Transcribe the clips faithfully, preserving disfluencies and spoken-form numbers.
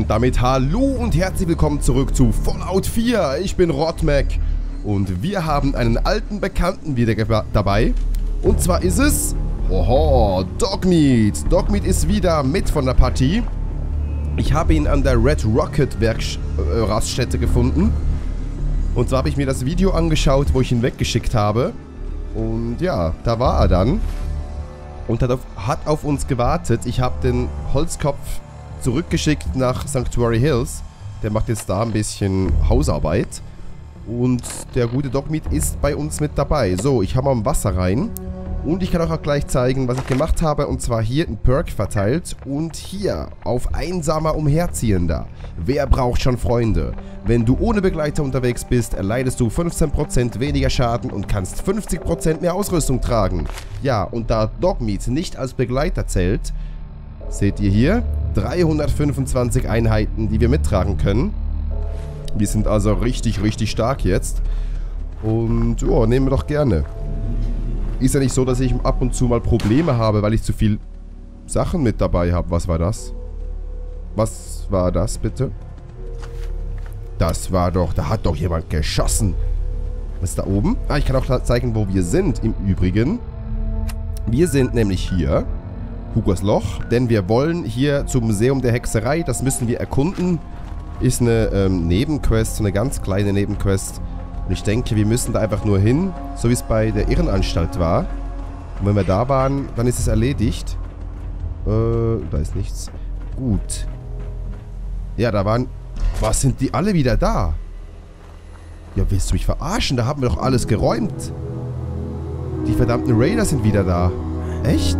Und damit hallo und herzlich willkommen zurück zu Fallout vier. Ich bin Rodmac und wir haben einen alten Bekannten wieder dabei. Und zwar ist es... Oho, Dogmeat. Dogmeat ist wieder mit von der Partie. Ich habe ihn an der Red Rocket Werk äh, Raststätte gefunden. Und zwar habe ich mir das Video angeschaut, wo ich ihn weggeschickt habe. Und ja, da war er dann. Und hat auf, hat auf uns gewartet. Ich habe den Holzkopf zurückgeschickt nach Sanctuary Hills. Der macht jetzt da ein bisschen Hausarbeit. Und der gute Dogmeat ist bei uns mit dabei. So, ich habe mal Wasser rein. Und ich kann euch auch gleich zeigen, was ich gemacht habe. Und zwar hier ein Perk verteilt. Und hier auf einsamer Umherziehender. Wer braucht schon Freunde? Wenn du ohne Begleiter unterwegs bist, erleidest du fünfzehn Prozent weniger Schaden und kannst fünfzig Prozent mehr Ausrüstung tragen. Ja, und da Dogmeat nicht als Begleiter zählt, seht ihr hier dreihundertfünfundzwanzig Einheiten, die wir mittragen können. Wir sind also richtig, richtig stark jetzt. Und ja, nehmen wir doch gerne. Ist ja nicht so, dass ich ab und zu mal Probleme habe, weil ich zu viel Sachen mit dabei habe. Was war das? Was war das bitte? Das war doch... Da hat doch jemand geschossen. Was ist da oben? Ah, ich kann auch zeigen, wo wir sind im Übrigen. Wir sind nämlich hier. Hugers Loch. Denn wir wollen hier zum Museum der Hexerei. Das müssen wir erkunden. Ist eine ähm, Nebenquest. So eine ganz kleine Nebenquest. Und ich denke, wir müssen da einfach nur hin. So wie es bei der Irrenanstalt war. Und wenn wir da waren, dann ist es erledigt. Äh, da ist nichts. Gut. Ja, da waren... Was, sind die alle wieder da? Ja, willst du mich verarschen? Da haben wir doch alles geräumt. Die verdammten Raider sind wieder da. Echt?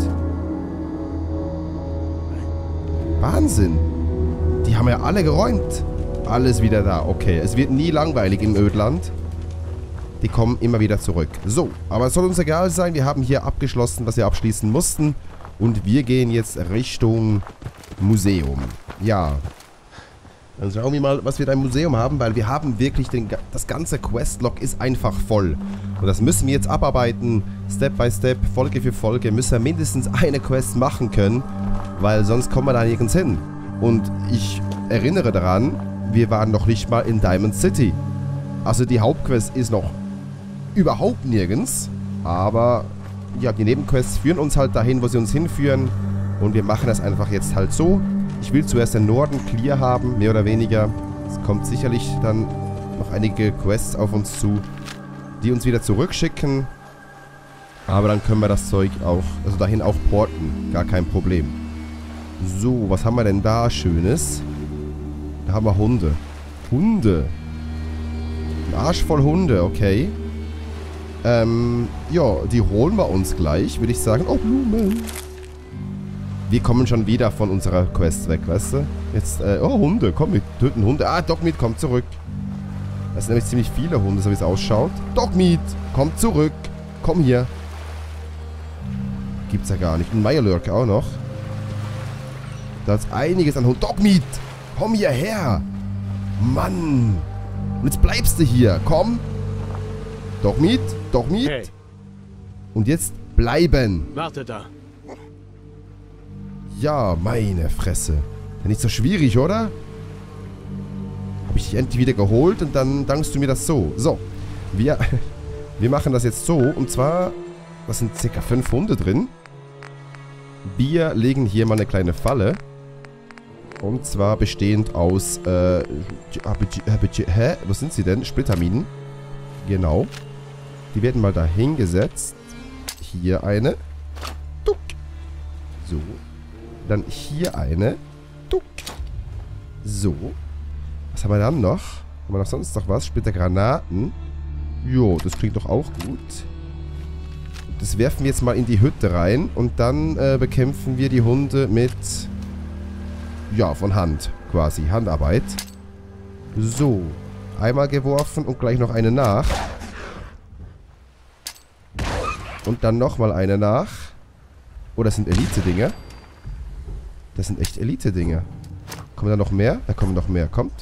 Wahnsinn. Die haben ja alle geräumt. Alles wieder da. Okay, es wird nie langweilig im Ödland. Die kommen immer wieder zurück. So, aber es soll uns egal sein. Wir haben hier abgeschlossen, was wir abschließen mussten. Und wir gehen jetzt Richtung Museum. Ja. Dann schauen wir mal, was wir da im Museum haben, weil wir haben wirklich den, das ganze Questlog ist einfach voll. Und das müssen wir jetzt abarbeiten, Step by Step, Folge für Folge, müssen wir mindestens eine Quest machen können, weil sonst kommen wir da nirgends hin. Und ich erinnere daran, wir waren noch nicht mal in Diamond City. Also die Hauptquest ist noch überhaupt nirgends, aber ja, die Nebenquests führen uns halt dahin, wo sie uns hinführen. Und wir machen das einfach jetzt halt so. Ich will zuerst den Norden clear haben, mehr oder weniger. Es kommt sicherlich dann noch einige Quests auf uns zu, die uns wieder zurückschicken. Aber dann können wir das Zeug auch, also dahin auch porten. Gar kein Problem. So, was haben wir denn da Schönes? Da haben wir Hunde. Hunde. Ein Arsch voll Hunde, okay. Ähm, ja, die holen wir uns gleich, würde ich sagen. Oh, Blumen. Wir kommen schon wieder von unserer Quest weg, weißt du? Jetzt, äh, oh, Hunde, komm, wir töten Hunde. Ah, Dogmeat, kommt zurück. Das sind nämlich ziemlich viele Hunde, so wie es ausschaut. Dogmeat, komm zurück. Komm hier. Gibt's ja gar nicht. Ein Mirelurk auch noch. Da ist einiges an Hunden. Dogmeat, komm hierher. Mann. Und jetzt bleibst du hier. Komm. Dogmeat, Dogmeat. Hey. Und jetzt bleiben. Warte da. Ja, meine Fresse. Ja, nicht so schwierig, oder? Habe ich dich endlich wieder geholt und dann dankst du mir das so. So, wir, wir machen das jetzt so. Und zwar, das sind ca. fünf Hunde drin. Wir legen hier mal eine kleine Falle. Und zwar bestehend aus, äh, hä? Wo sind sie denn? Splitterminen. Genau. Die werden mal da hingesetzt. Hier eine. Duck. So. Dann hier eine. Duck. So. Was haben wir dann noch? Haben wir noch sonst noch was? Splittergranaten. Jo, das klingt doch auch gut. Das werfen wir jetzt mal in die Hütte rein. Und dann äh, bekämpfen wir die Hunde mit... Ja, von Hand. Quasi. Handarbeit. So. Einmal geworfen und gleich noch eine nach. Und dann nochmal eine nach. Oh, das sind Elite-Dinger. Das sind echt Elite-Dinger. Kommen da noch mehr? Da kommen noch mehr. Kommt.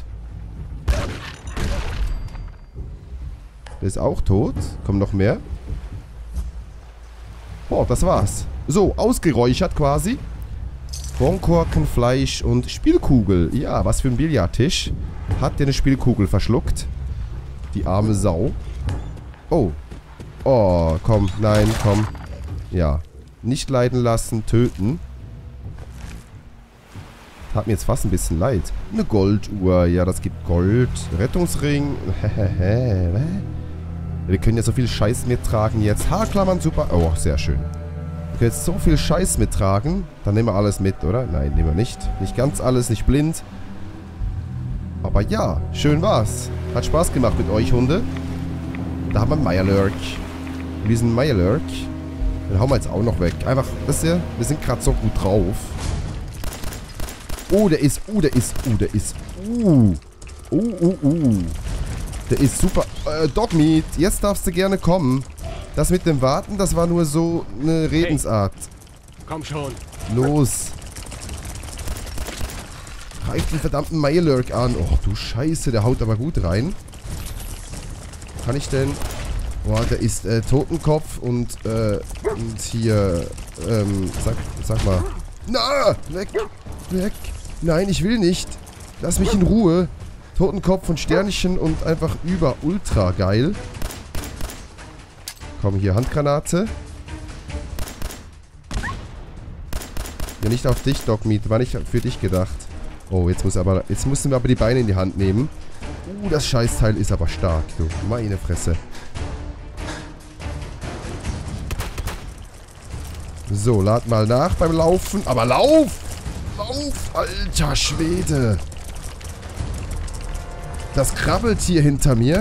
Der ist auch tot. Kommen noch mehr. Oh, das war's. So, ausgeräuchert quasi. Kronkorken, Fleisch und Spielkugel. Ja, was für ein Billardtisch. Hat der eine Spielkugel verschluckt? Die arme Sau. Oh. Oh, komm. Nein, komm. Ja. Nicht leiden lassen, töten. Hat mir jetzt fast ein bisschen leid. Eine Golduhr. Ja, das gibt Gold. Rettungsring. Wir können ja so viel Scheiß mittragen jetzt. Haarklammern, super. Oh, sehr schön. Wir können jetzt so viel Scheiß mittragen. Dann nehmen wir alles mit, oder? Nein, nehmen wir nicht. Nicht ganz alles, nicht blind. Aber ja, schön war's. Hat Spaß gemacht mit euch, Hunde. Da haben wir Mirelurk. Und diesen Mirelurk, den hauen wir jetzt auch noch weg. Einfach, wisst ihr, wir sind gerade so gut drauf. Oh, der ist, oh, der ist, oh, der ist, uh. Uh, uh, uh. Der ist super. Äh, Dogmeat, jetzt darfst du gerne kommen. Das mit dem Warten, das war nur so eine Redensart. Hey, komm schon. Los. Reicht den verdammten Mirelurk an. Oh, du Scheiße, der haut aber gut rein. Kann ich denn... Boah, der ist äh, Totenkopf und, äh, und hier, ähm, sag, sag mal. Na, weg, weg. Nein, ich will nicht. Lass mich in Ruhe. Totenkopf und Sternchen und einfach über ultra geil. Komm, hier, Handgranate. Ja, nicht auf dich, Dogmeat. War nicht für dich gedacht. Oh, jetzt muss aber, jetzt mussten wir aber die Beine in die Hand nehmen. Uh, das Scheißteil ist aber stark, du. Meine Fresse. So, lad mal nach beim Laufen. Aber lauf! Lauf! Alter Schwede! Das krabbelt hier hinter mir.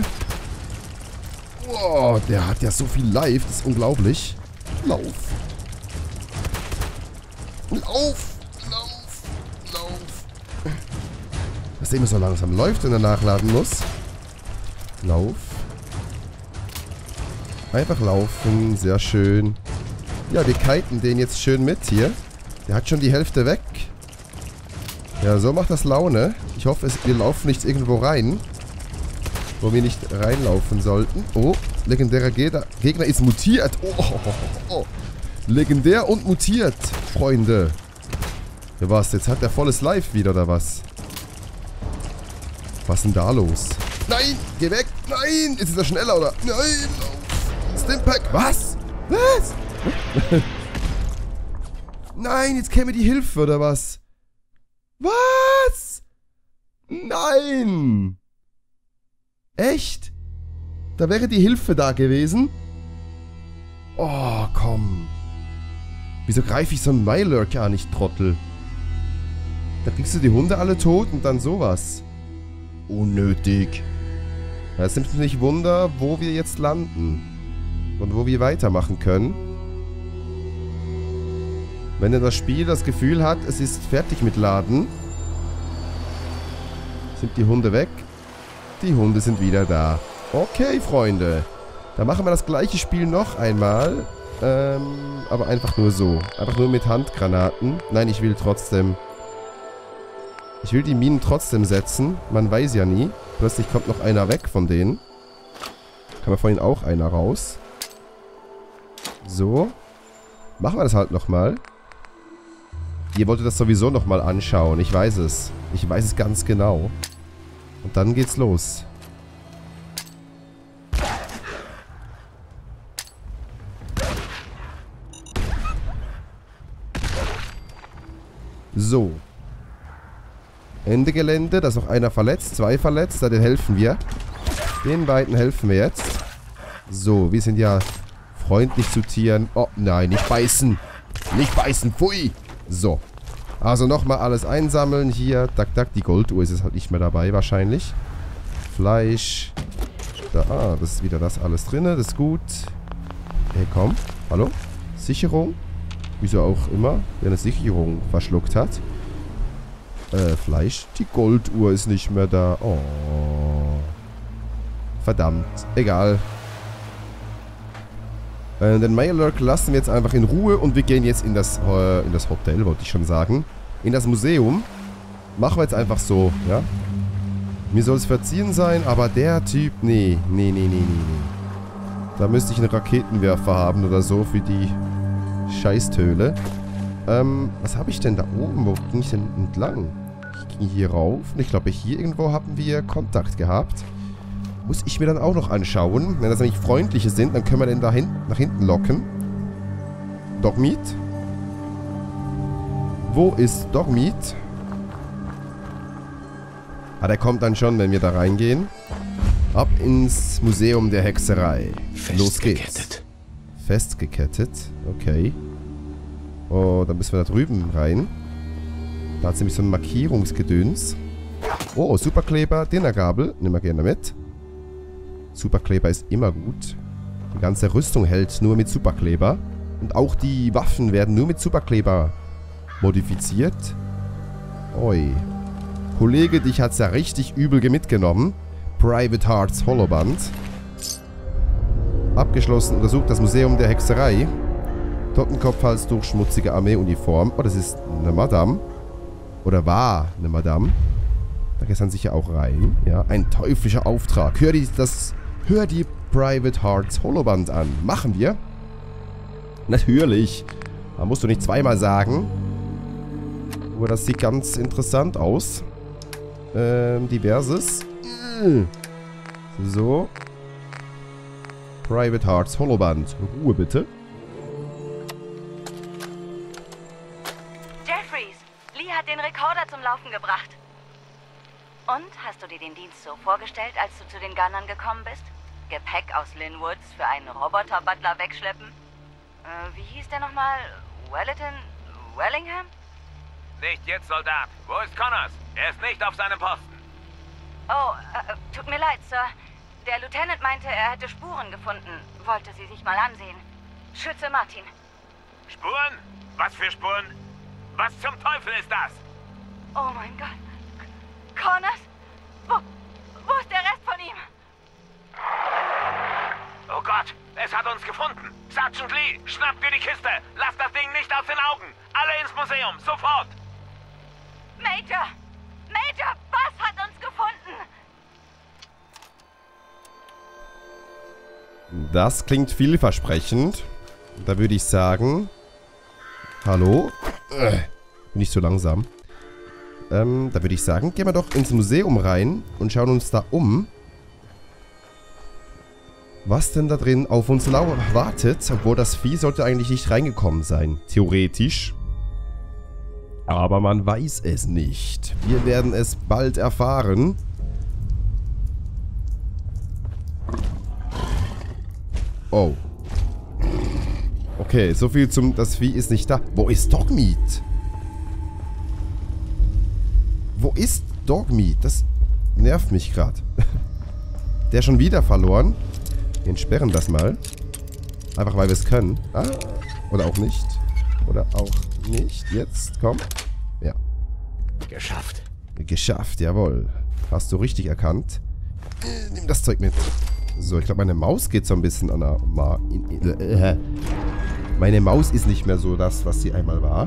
Oh, der hat ja so viel Life. Das ist unglaublich. Lauf! Lauf! Lauf! Lauf! Dass der immer so langsam läuft, wenn er nachladen muss. Lauf! Einfach laufen. Sehr schön. Ja, wir kiten den jetzt schön mit hier. Der hat schon die Hälfte weg. Ja, so macht das Laune. Ich hoffe, es, wir laufen nicht irgendwo rein, wo wir nicht reinlaufen sollten. Oh, legendärer Gegner, Gegner ist mutiert. Oh, oh, oh, oh. Legendär und mutiert, Freunde. Ja, was? Jetzt hat der volles Life wieder, oder was? Was ist denn da los? Nein, geh weg. Nein, jetzt ist er schneller, oder? Nein, lauf. Stimpack. Was? Was? Nein, jetzt käme die Hilfe, oder was? Was? Nein! Echt? Da wäre die Hilfe da gewesen? Oh, komm. Wieso greife ich so einen Mirelurk an, ich Trottel? Da kriegst du die Hunde alle tot und dann sowas. Unnötig. Es nimmt mich nicht Wunder, wo wir jetzt landen. Und wo wir weitermachen können. Wenn denn das Spiel das Gefühl hat, es ist fertig mit Laden, sind die Hunde weg. Die Hunde sind wieder da. Okay, Freunde. Dann machen wir das gleiche Spiel noch einmal. Ähm, aber einfach nur so. Einfach nur mit Handgranaten. Nein, ich will trotzdem... Ich will die Minen trotzdem setzen. Man weiß ja nie. Plötzlich kommt noch einer weg von denen. Kann man vorhin auch einer raus. So. Machen wir das halt nochmal. Ihr wolltet das sowieso nochmal anschauen. Ich weiß es. Ich weiß es ganz genau. Und dann geht's los. So. Ende Gelände. Da ist noch einer verletzt. Zwei verletzt. Da den helfen wir. Den beiden helfen wir jetzt. So, wir sind ja freundlich zu Tieren. Oh, nein, nicht beißen. Nicht beißen. Pfui. So. Also nochmal alles einsammeln hier. Dack, dack. Die Golduhr ist jetzt halt nicht mehr dabei wahrscheinlich. Fleisch. Da, ah, das ist wieder das alles drin. Das ist gut. Hey, komm. Hallo? Sicherung? Wieso auch immer, der eine Sicherung verschluckt hat. Äh, Fleisch. Die Golduhr ist nicht mehr da. Oh. Verdammt. Egal. Äh, den Mirelurk lassen wir jetzt einfach in Ruhe und wir gehen jetzt in das, äh, in das Hotel, wollte ich schon sagen. In das Museum. Machen wir jetzt einfach so, ja. Mir soll es verziehen sein, aber der Typ, nee, nee, nee, nee, nee, nee. Da müsste ich einen Raketenwerfer haben oder so für die Scheißtöle. Ähm, was habe ich denn da oben? Wo ging ich denn entlang? Ich ging hier rauf. Und ich glaube, hier irgendwo haben wir Kontakt gehabt. Muss ich mir dann auch noch anschauen. Wenn das nämlich freundliche sind, dann können wir den da hin nach hinten locken. Dogmeat? Wo ist Dogmeat? Ah, der kommt dann schon, wenn wir da reingehen. Ab ins Museum der Hexerei. Los geht's. Festgekettet. Okay. Oh, dann müssen wir da drüben rein. Da hat es nämlich so ein Markierungsgedöns. Oh, Superkleber, Dinnergabel. Nehmen wir gerne mit. Superkleber ist immer gut. Die ganze Rüstung hält nur mit Superkleber. Und auch die Waffen werden nur mit Superkleber modifiziert. Oi. Kollege, dich hat's ja richtig übel mitgenommen. Private Hearts Holoband. Abgeschlossen, untersucht das Museum der Hexerei. Tottenkopfhals durch schmutzige Armeeuniform. Oh, das ist eine Madame. Oder war eine Madame. Da geht es dann sicher auch rein. Ja, ein teuflischer Auftrag. Hör die, das, hör die Private Hearts Holoband an. Machen wir? Natürlich. Da musst du nicht zweimal sagen. Aber das sieht ganz interessant aus. Ähm, diverses. So. Private Hearts Holoband. Ruhe bitte. Jeffries, Lee hat den Rekorder zum Laufen gebracht. Und, hast du dir den Dienst so vorgestellt, als du zu den Gunnern gekommen bist? Gepäck aus Linwoods für einen Roboter-Butler wegschleppen? Äh, wie hieß der nochmal? Wellington? Wellingham? Nicht jetzt, Soldat. Wo ist Connors? Er ist nicht auf seinem Posten. Oh, äh, tut mir leid, Sir. Der Lieutenant meinte, er hätte Spuren gefunden. Wollte sie sich mal ansehen. Schütze Martin. Spuren? Was für Spuren? Was zum Teufel ist das? Oh mein Gott. Connors? Wo, wo ist der Rest von ihm? Oh Gott, es hat uns gefunden. Sergeant Lee, schnapp dir die Kiste. Lass das Ding nicht aus den Augen. Alle ins Museum, sofort. Major! Major, was hat uns gefunden? Das klingt vielversprechend. Da würde ich sagen... Hallo? Äh, bin ich so langsam. Ähm, da würde ich sagen, gehen wir doch ins Museum rein und schauen uns da um. Was denn da drin auf uns wartet, obwohl das Vieh sollte eigentlich nicht reingekommen sein. Theoretisch. Aber man weiß es nicht. Wir werden es bald erfahren. Oh. Okay, so viel zum... Das Vieh ist nicht da. Wo ist Dogmeat? Wo ist Dogmeat? Das nervt mich gerade. Der schon wieder verloren. Wir entsperren das mal. Einfach weil wir es können. Ah, oder auch nicht. Oder auch nicht. Jetzt, komm. Ja. Geschafft. Geschafft, jawohl. Hast du richtig erkannt. Äh, nimm das Zeug mit. So, ich glaube, meine Maus geht so ein bisschen an der... Ma in, in, äh, meine Maus ist nicht mehr so das, was sie einmal war.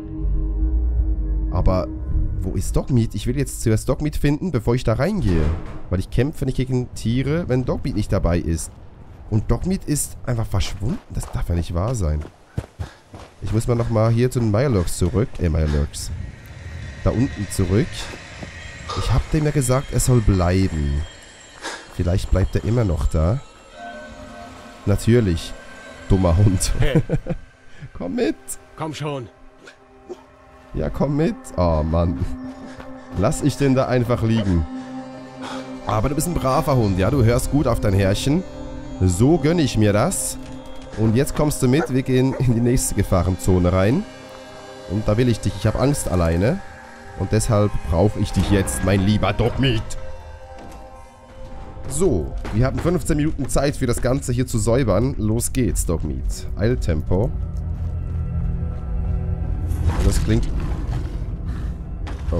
Aber wo ist Dogmeat? Ich will jetzt zuerst Dogmeat finden, bevor ich da reingehe. Weil ich kämpfe nicht gegen Tiere, wenn Dogmeat nicht dabei ist. Und Dogmeat ist einfach verschwunden. Das darf ja nicht wahr sein. Ich muss mal nochmal hier zu den Mirelurks zurück. Äh, Mirelurks. Da unten zurück. Ich habe dem ja gesagt, er soll bleiben. Vielleicht bleibt er immer noch da. Natürlich. Dummer Hund. Hey. Komm mit. Komm schon. Ja, komm mit. Oh, Mann. Lass ich den da einfach liegen. Aber du bist ein braver Hund, ja? Du hörst gut auf dein Herrchen. So gönne ich mir das. Und jetzt kommst du mit. Wir gehen in die nächste Gefahrenzone rein. Und da will ich dich. Ich habe Angst alleine. Und deshalb brauche ich dich jetzt, mein lieber Dogmeat. So, wir hatten fünfzehn Minuten Zeit für das Ganze hier zu säubern. Los geht's, Dogmeat. Eiltempo. Das klingt... Oh.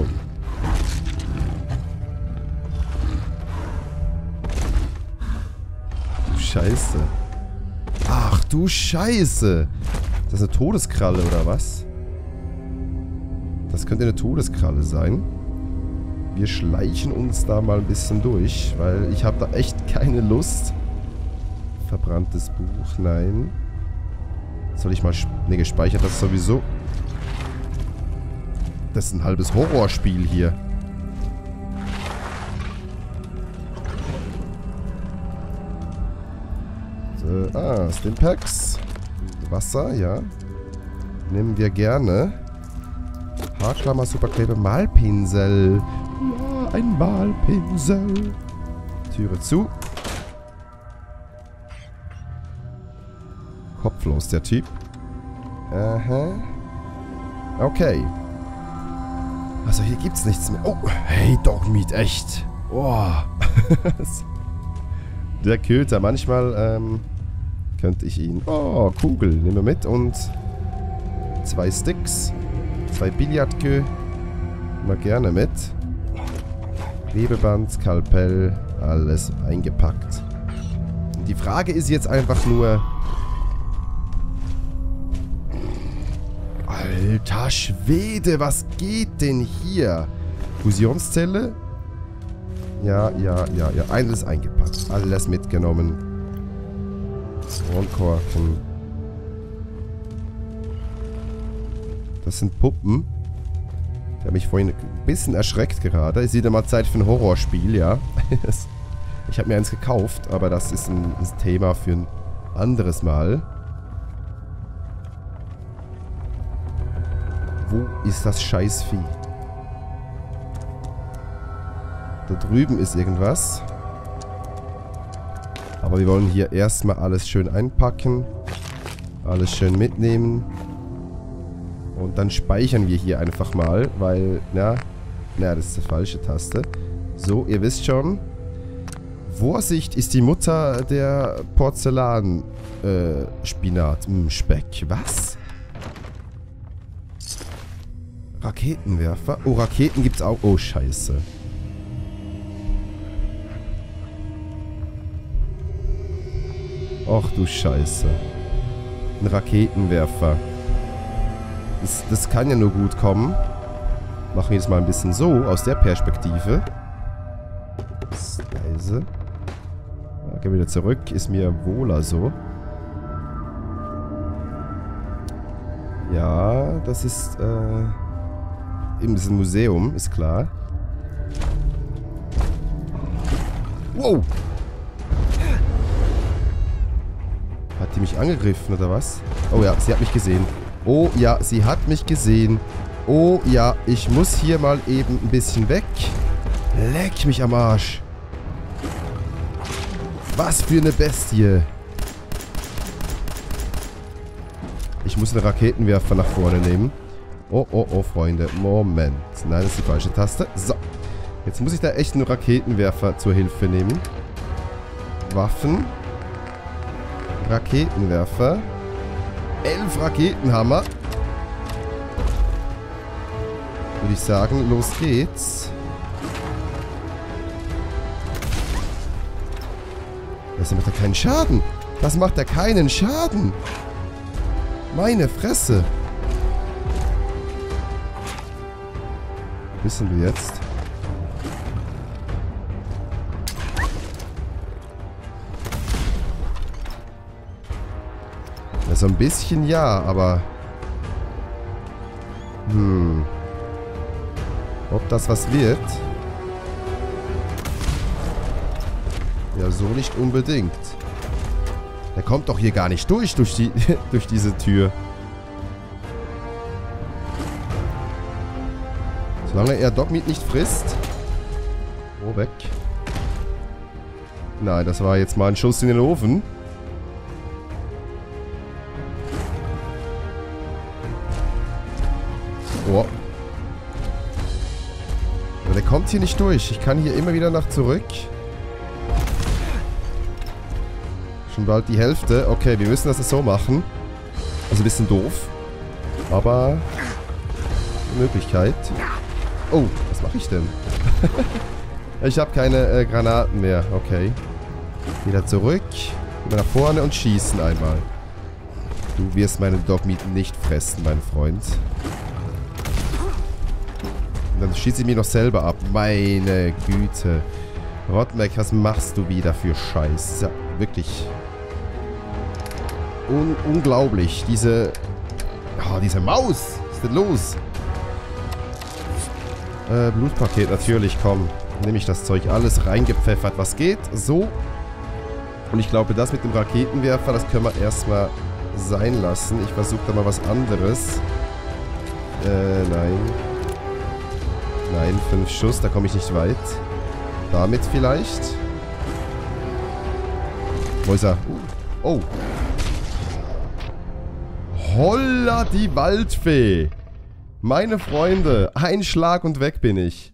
Du Scheiße. Ach du Scheiße. Das ist eine Todeskralle, oder was? Das könnte eine Todeskralle sein. Wir schleichen uns da mal ein bisschen durch, weil ich habe da echt keine Lust. Verbranntes Buch, nein. Soll ich mal... Ne, gespeichert das sowieso. das ist ein halbes Horrorspiel hier. So, ah, Stimpaks. Wasser, ja. Nehmen wir gerne. Haarklammer, Superkleber, Malpinsel. Ja, ein Malpinsel. Türe zu. Kopflos, der Typ. Aha. Okay. Also hier gibt's nichts mehr. Oh, hey, Dogmeat, echt. Oh. Der Köter. Manchmal, ähm, könnte ich ihn... Oh, Kugel. Nehmen wir mit und... Zwei Sticks. Zwei Billardkö. Mal gerne mit. Klebeband, Skalpell. Alles eingepackt. Und die Frage ist jetzt einfach nur... Alter Schwede, was geht denn hier? Fusionszelle? Ja, ja, ja, ja. Alles eingepackt. Alles mitgenommen. Kronkorken. Das sind Puppen. Die haben mich vorhin ein bisschen erschreckt gerade. Es ist wieder mal Zeit für ein Horrorspiel, ja. Ich habe mir eins gekauft, aber das ist ein, ein Thema für ein anderes Mal. Wo ist das Scheißvieh? Da drüben ist irgendwas. Aber wir wollen hier erstmal alles schön einpacken. Alles schön mitnehmen. Und dann speichern wir hier einfach mal, weil, na, na, das ist die falsche Taste. So, ihr wisst schon. Vorsicht ist die Mutter der Porzellan äh, Spinat. Hm, Speck. Was? Raketenwerfer? Oh, Raketen gibt's auch. Oh, scheiße. Och du Scheiße. Ein Raketenwerfer. Das, das kann ja nur gut kommen. Machen wir jetzt mal ein bisschen so, aus der Perspektive. Leise. Ja, gehen wir wieder zurück. Ist mir wohler so. Ja, das ist, äh... eben das ist ein Museum, ist klar. Wow! Hat die mich angegriffen, oder was? Oh ja, sie hat mich gesehen. Oh ja, sie hat mich gesehen. Oh ja, ich muss hier mal eben ein bisschen weg. Leck mich am Arsch. Was für eine Bestie. Ich muss einen Raketenwerfer nach vorne nehmen. Oh, oh, oh, Freunde. Moment. Nein, das ist die falsche Taste. So. Jetzt muss ich da echt einen Raketenwerfer zur Hilfe nehmen. Waffen. Raketenwerfer. Elf Raketenhammer. Würde ich sagen, los geht's. Das macht ja keinen Schaden. Das macht ja keinen Schaden. Meine Fresse. Wissen wir jetzt? Ja, so ein bisschen ja, aber... Hm. Ob das was wird? Ja, so nicht unbedingt. Der kommt doch hier gar nicht durch, durch, die, durch diese Tür. Solange er Dogmeat nicht frisst. Oh, weg. Nein, das war jetzt mal ein Schuss in den Ofen. Oh. Aber der kommt hier nicht durch. Ich kann hier immer wieder nach zurück. Schon bald die Hälfte. Okay, wir müssen das so machen. Also ein bisschen doof. Aber... eine Möglichkeit. Oh, was mache ich denn? Ich habe keine äh, Granaten mehr. Okay. Wieder zurück. Wieder nach vorne und schießen einmal. Du wirst meinen Dogmeat nicht fressen, mein Freund. Und dann schieße ich mich noch selber ab. Meine Güte. Rotmec, was machst du wieder für Scheiß? Ja, wirklich. Un unglaublich. Diese... Oh, diese Maus. Was ist denn los? Äh, Blutpaket, natürlich, komm. Nehme ich das Zeug alles reingepfeffert, was geht. So. Und ich glaube, das mit dem Raketenwerfer, das können wir erstmal sein lassen. Ich versuche da mal was anderes. Äh, nein. Nein, fünf Schuss, da komme ich nicht weit. Damit vielleicht. Wo ist er? Oh. Holla die Waldfee. Meine Freunde, ein Schlag und weg bin ich.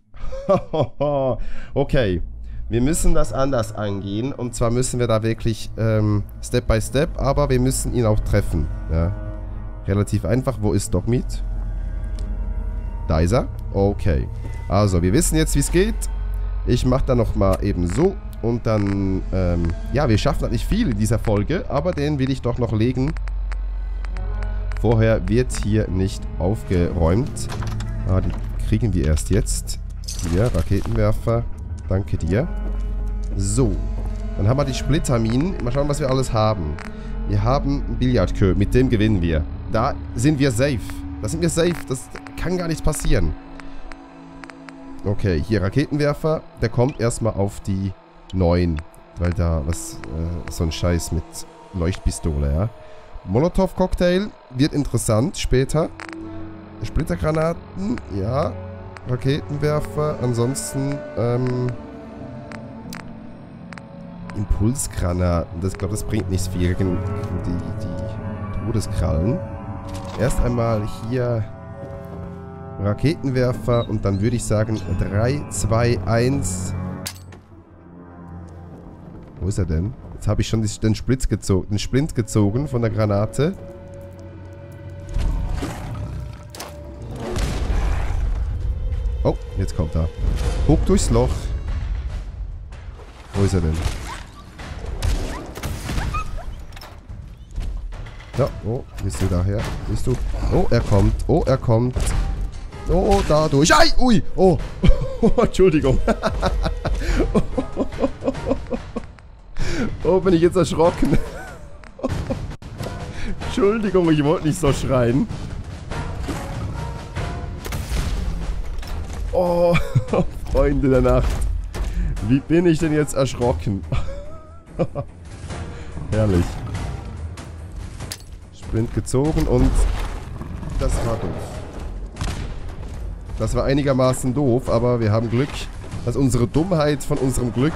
Okay, wir müssen das anders angehen. Und zwar müssen wir da wirklich ähm, Step by Step, aber wir müssen ihn auch treffen. Ja. Relativ einfach. Wo ist Dogmeat? Da ist er. Okay. Also, wir wissen jetzt, wie es geht. Ich mache da nochmal eben so. Und dann, ähm, ja, wir schaffen halt nicht viel in dieser Folge, aber den will ich doch noch legen. Vorher wird hier nicht aufgeräumt. Ah, die kriegen wir erst jetzt. Hier, Raketenwerfer. Danke dir. So. Dann haben wir die Splitterminen. Mal schauen, was wir alles haben. Wir haben einen Billardkö. Mit dem gewinnen wir. Da sind wir safe. Da sind wir safe. Das kann gar nichts passieren. Okay, hier Raketenwerfer. Der kommt erstmal auf die neun. Weil da was, äh, so ein Scheiß mit Leuchtpistole, ja. Molotow-Cocktail wird interessant später. Splittergranaten, ja. Raketenwerfer, ansonsten, ähm... Impulsgranaten, das glaube das bringt nichts viel gegen die, die Todeskrallen. Erst einmal hier Raketenwerfer und dann würde ich sagen drei, zwei, eins. Wo ist er denn? Jetzt habe ich schon den Splitz gezogen, den Splint gezogen von der Granate. Oh, jetzt kommt er. Guck durchs Loch. Wo ist er denn? Ja, oh, bist du daher? Bist du? Oh, er kommt. Oh, er kommt. Oh, dadurch. Ei, ui, oh. Entschuldigung. Oh, bin ich jetzt erschrocken. Entschuldigung, ich wollte nicht so schreien. Oh, Freunde der Nacht. Wie bin ich denn jetzt erschrocken? Herrlich. Sprint gezogen und das war doof. Das war einigermaßen doof, aber wir haben Glück, dass unsere Dummheit von unserem Glück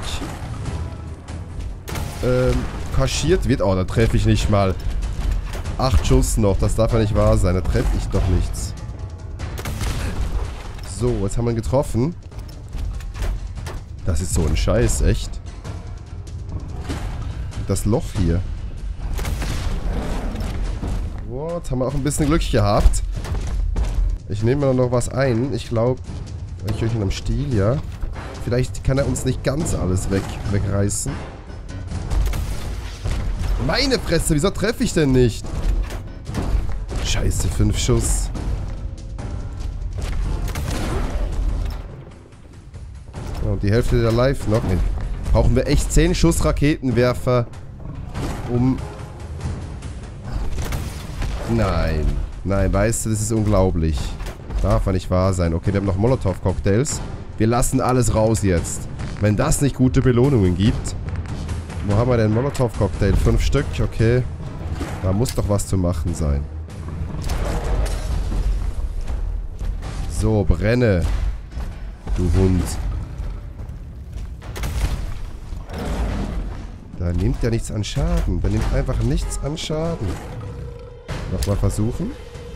ähm, kaschiert wird. Oh, da treffe ich nicht mal. Acht Schuss noch, das darf ja nicht wahr sein. Da treffe ich doch nichts. So, jetzt haben wir ihn getroffen. Das ist so ein Scheiß, echt. Das Loch hier. Oh, jetzt haben wir auch ein bisschen Glück gehabt. Ich nehme mir noch was ein. Ich glaube, ich höre ihn am Stiel, ja. Vielleicht kann er uns nicht ganz alles weg, wegreißen. Meine Fresse, wieso treffe ich denn nicht? Scheiße, fünf Schuss. Und die Hälfte der Live noch. Nee. Brauchen wir echt zehn Schuss Raketenwerfer, um... Nein. Nein, weißt du, das ist unglaublich. Darf ja nicht wahr sein. Okay, wir haben noch Molotow-Cocktails. Wir lassen alles raus jetzt. Wenn das nicht gute Belohnungen gibt. Wo haben wir denn Molotow-Cocktail? Fünf Stück, okay. Da muss doch was zu machen sein. So, brenne. Du Hund. Da nimmt ja nichts an Schaden. Da nimmt einfach nichts an Schaden. Nochmal versuchen.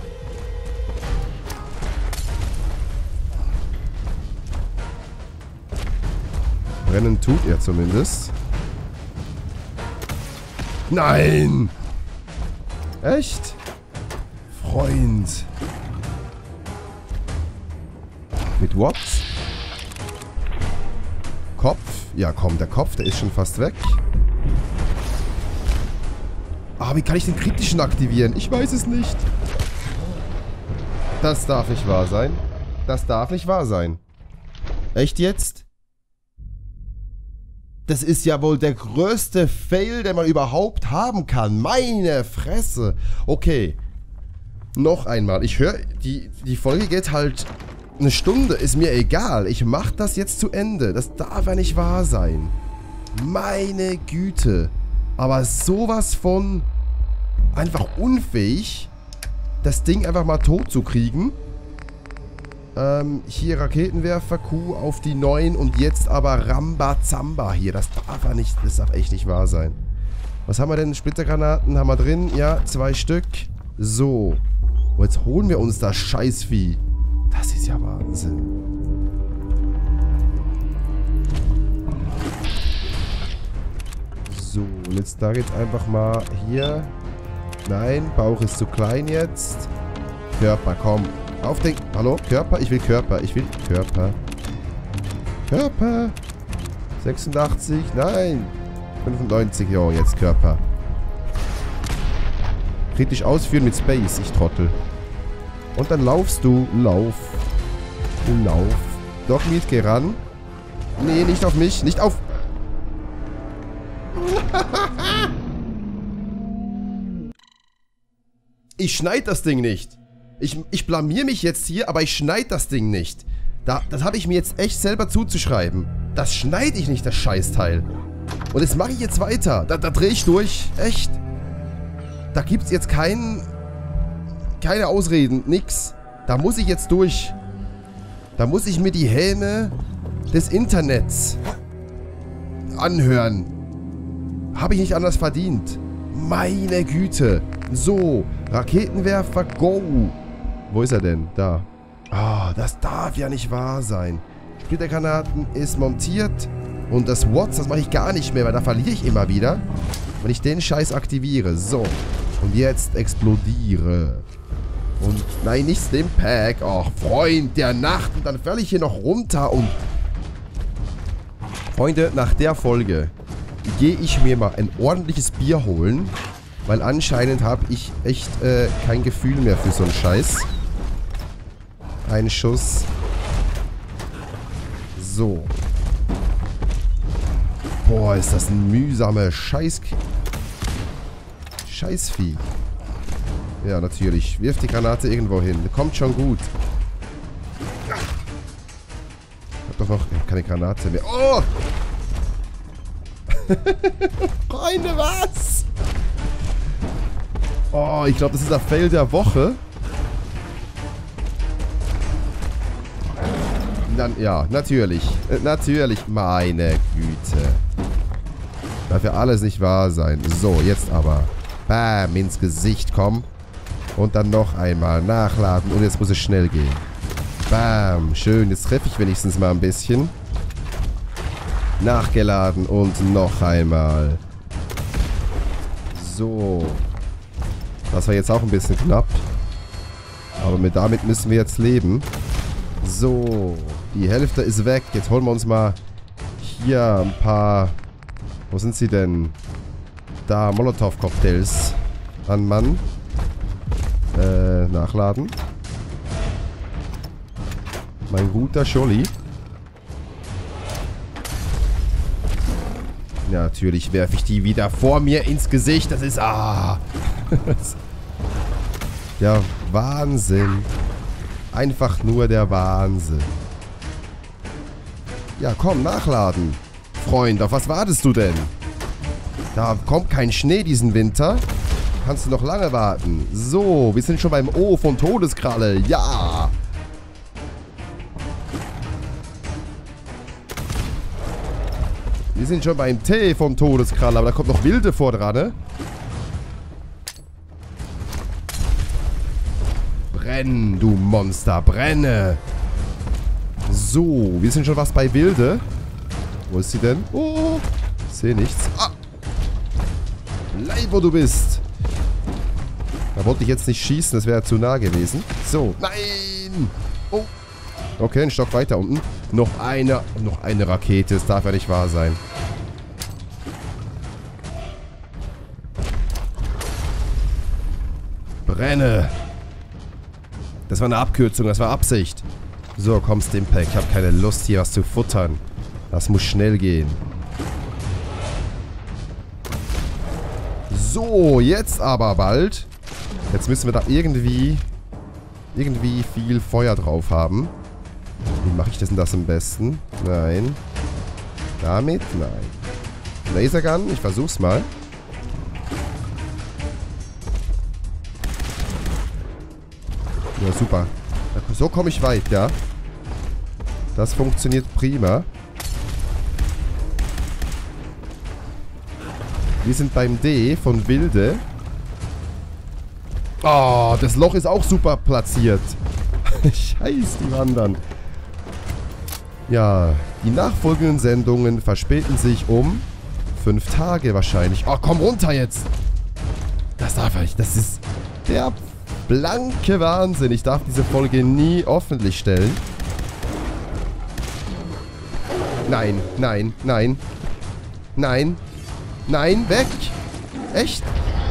Brennen tut er zumindest. Nein! Echt? Freund. Mit what? Kopf? Ja komm, der Kopf, der ist schon fast weg. Ah, wie kann ich den kritischen aktivieren? Ich weiß es nicht. Das darf nicht wahr sein. Das darf nicht wahr sein. Echt jetzt? Das ist ja wohl der größte Fail, den man überhaupt haben kann. Meine Fresse. Okay. Noch einmal. Ich höre, die, die Folge geht halt eine Stunde ist mir egal. Ich mach das jetzt zu Ende. Das darf ja nicht wahr sein. Meine Güte. Aber sowas von einfach unfähig, das Ding einfach mal tot zu kriegen. Ähm, hier Raketenwerfer, Q auf die neuen und jetzt aber Rambazamba hier. Das darf ja nicht, das darf echt nicht wahr sein. Was haben wir denn? Splittergranaten haben wir drin. Ja, zwei Stück. So. Und jetzt holen wir uns das Scheißvieh. Das ist ja Wahnsinn. So, und jetzt da geht's einfach mal hier. Nein, Bauch ist zu klein jetzt. Körper, komm. Auf den... Hallo? Körper? Ich will Körper. Ich will Körper. Körper. sechsundachtzig. Nein. fünfundneunzig. Jo, jetzt Körper. Kritisch ausführen mit Space, ich Trottel. Und dann laufst du. Lauf. Lauf. Dogmeat, geh ran. Nee, nicht auf mich. Nicht auf... Ich schneid das Ding nicht. Ich, ich blamier mich jetzt hier, aber ich schneid das Ding nicht. Da, das habe ich mir jetzt echt selber zuzuschreiben. Das schneide ich nicht, das Scheißteil. Und das mache ich jetzt weiter. Da, da drehe ich durch. Echt. Da gibt es jetzt kein, keine Ausreden. Nix. Da muss ich jetzt durch. Da muss ich mir die Häme des Internets anhören. Habe ich nicht anders verdient. Meine Güte. So, Raketenwerfer, go. Wo ist er denn? Da. Ah, das darf ja nicht wahr sein. Splittergranaten ist montiert. Und das Watts, das mache ich gar nicht mehr, weil da verliere ich immer wieder, wenn ich den Scheiß aktiviere. So. Und jetzt explodiere. Und nein, nicht Stimpack. Ach, Freund der Nacht. Und dann falle ich hier noch runter und... Freunde, nach der Folge gehe ich mir mal ein ordentliches Bier holen. Weil anscheinend habe ich echt äh, kein Gefühl mehr für so einen Scheiß. Ein Schuss. So. Boah, ist das ein mühsamer Scheiß... Scheißvieh. Ja, natürlich. Wirf die Granate irgendwo hin. Kommt schon gut. Ich hab doch noch keine Granate mehr. Oh! Freunde, was? Oh, ich glaube, das ist der Fail der Woche. Dann, ja, natürlich. Äh, natürlich, meine Güte. Darf ja alles nicht wahr sein. So, jetzt aber. Bam, ins Gesicht, komm. Und dann noch einmal nachladen. Und jetzt muss es schnell gehen. Bam, schön. Jetzt treffe ich wenigstens mal ein bisschen. Nachgeladen und noch einmal. So. Das war jetzt auch ein bisschen knapp. Aber mit damit müssen wir jetzt leben. So. Die Hälfte ist weg. Jetzt holen wir uns mal hier ein paar... Wo sind sie denn? Da, Molotow-Cocktails. An Mann. Äh, nachladen. Mein guter Scholli. Ja, natürlich werfe ich die wieder vor mir ins Gesicht. Das ist... Ah... Der Wahnsinn. Einfach nur der Wahnsinn. Ja, komm, nachladen. Freund, auf was wartest du denn? Da kommt kein Schnee diesen Winter. Kannst du noch lange warten. So, wir sind schon beim O von Todeskralle. Ja. Wir sind schon beim T vom Todeskralle, aber da kommt noch Wilde vor dran, ne? Brenn, du Monster, brenne! So, wir sind schon was bei Wilde. Wo ist sie denn? Oh, ich sehe nichts. Ah! Bleib, wo du bist! Da wollte ich jetzt nicht schießen, das wäre zu nah gewesen. So, nein! Oh! Okay, ein Stock weiter unten. Noch eine, noch eine Rakete, das darf ja nicht wahr sein. Brenne! Das war eine Abkürzung, das war Absicht. So, komm, Stimpack. Ich habe keine Lust, hier was zu futtern. Das muss schnell gehen. So, jetzt aber bald. Jetzt müssen wir da irgendwie... irgendwie viel Feuer drauf haben. Wie mache ich das denn das am besten? Nein. Damit? Nein. Lasergun? Ich versuch's mal. Ja, super. So komme ich weit, ja. Das funktioniert prima. Wir sind beim D von Wilde. Oh, das Loch ist auch super platziert. Scheiß, die wandern. Ja, die nachfolgenden Sendungen verspäten sich um fünf Tage wahrscheinlich. Oh, komm runter jetzt. Das darf ich. Das ist der blanke Wahnsinn. Ich darf diese Folge nie öffentlich stellen. Nein, nein, nein. Nein. Nein, weg. Echt?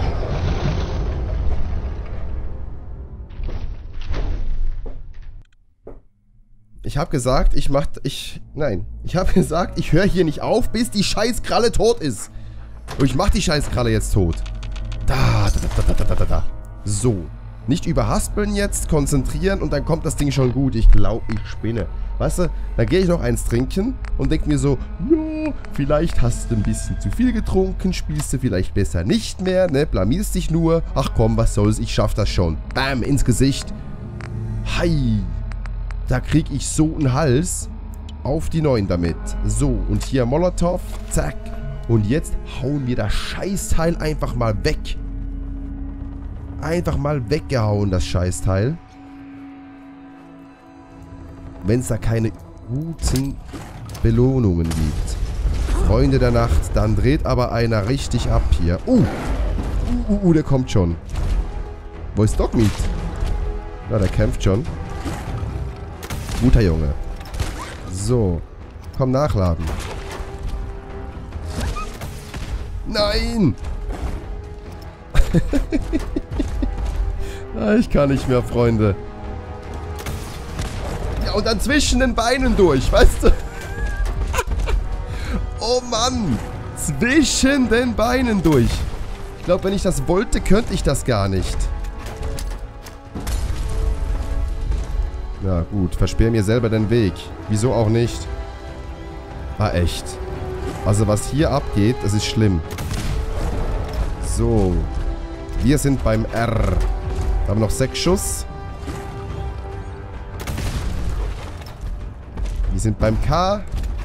Ich habe gesagt, ich mach... Ich... Nein. Ich habe gesagt, ich höre hier nicht auf, bis die Scheißkralle tot ist. Und ich mach die Scheißkralle jetzt tot. Da, da, da, da, da, da, da. So. Nicht überhaspeln jetzt, konzentrieren und dann kommt das Ding schon gut. Ich glaube, ich spinne. Weißt du, dann gehe ich noch eins trinken und denke mir so, ja, vielleicht hast du ein bisschen zu viel getrunken, spielst du vielleicht besser nicht mehr, ne, blamierst dich nur. Ach komm, was soll's, ich schaff das schon. Bam, ins Gesicht. Hi. Da krieg ich so einen Hals auf die neun damit. So, und hier Molotow, zack. Und jetzt hauen wir das Scheißteil einfach mal weg. Einfach mal weggehauen, das Scheißteil. Wenn es da keine guten Belohnungen gibt. Freunde der Nacht, dann dreht aber einer richtig ab hier. Uh, uh, uh, uh der kommt schon. Wo ist Dogmeat? Na, der kämpft schon. Guter Junge. So. Komm, nachladen. Nein! Ich kann nicht mehr, Freunde. Ja, und dann zwischen den Beinen durch, weißt du? Oh Mann! Zwischen den Beinen durch. Ich glaube, wenn ich das wollte, könnte ich das gar nicht. Ja, gut. Versperr mir selber den Weg. Wieso auch nicht? Ah, echt. Also, was hier abgeht, das ist schlimm. So. Wir sind beim R. Da haben wir noch sechs Schuss. Wir sind beim K.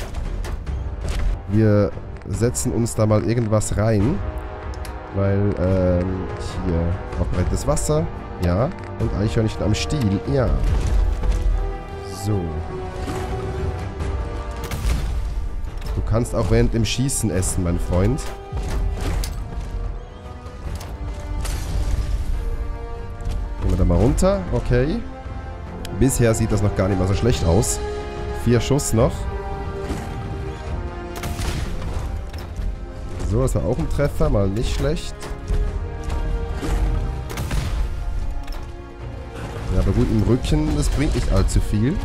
Wir setzen uns da mal irgendwas rein. Weil, ähm, hier aufbereitetes Wasser. Ja. Und Eichhörnchen am Stiel. Ja. So. Du kannst auch während dem Schießen essen, mein Freund. Gehen wir da mal runter. Okay. Bisher sieht das noch gar nicht mal so schlecht aus. Vier Schuss noch. So, das war auch ein Treffer. Mal nicht schlecht. Ja, aber gut, im Rücken, das bringt nicht allzu viel.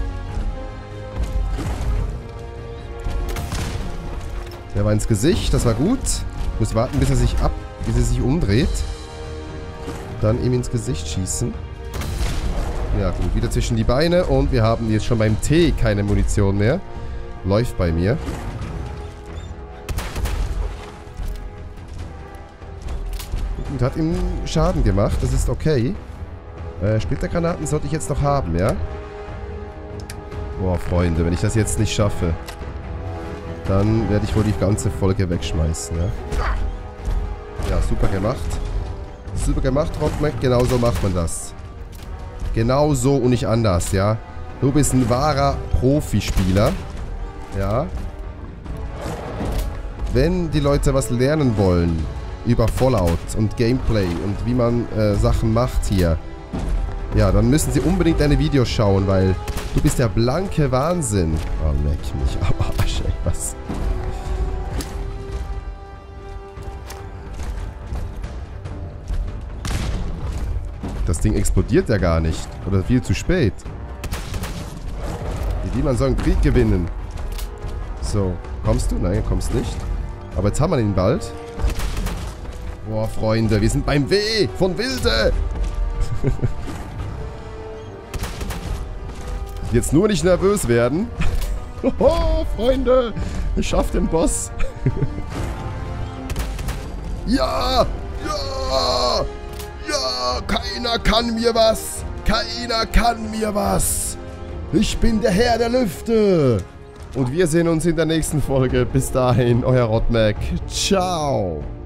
Der war ins Gesicht, das war gut. Ich muss warten, bis er sich ab, bis er sich umdreht. Dann ihm ins Gesicht schießen. Ja gut, wieder zwischen die Beine. Und wir haben jetzt schon beim T keine Munition mehr. Läuft bei mir. Und hat ihm Schaden gemacht, das ist okay. Äh, Splittergranaten sollte ich jetzt noch haben, ja? Boah, Freunde, wenn ich das jetzt nicht schaffe, dann werde ich wohl die ganze Folge wegschmeißen, ja? Ja, super gemacht. Super gemacht, Rockmac. Genau so macht man das. Genau so und nicht anders, ja? Du bist ein wahrer Profispieler. Ja? Wenn die Leute was lernen wollen über Fallout und Gameplay und wie man äh, Sachen macht hier, ja, dann müssen sie unbedingt deine Videos schauen, weil du bist der blanke Wahnsinn. Oh, leck mich am Arsch, ey, was? Das Ding explodiert ja gar nicht. Oder viel zu spät. Wie die man so einen Krieg gewinnen. So, kommst du? Nein, kommst nicht. Aber jetzt haben wir ihn bald. Boah, Freunde, wir sind beim W von Wilde. Jetzt nur nicht nervös werden. Oh, Freunde, ich schaff den Boss. Ja, ja, ja, keiner kann mir was. Keiner kann mir was. Ich bin der Herr der Lüfte. Und wir sehen uns in der nächsten Folge. Bis dahin, euer Rotmac. Ciao.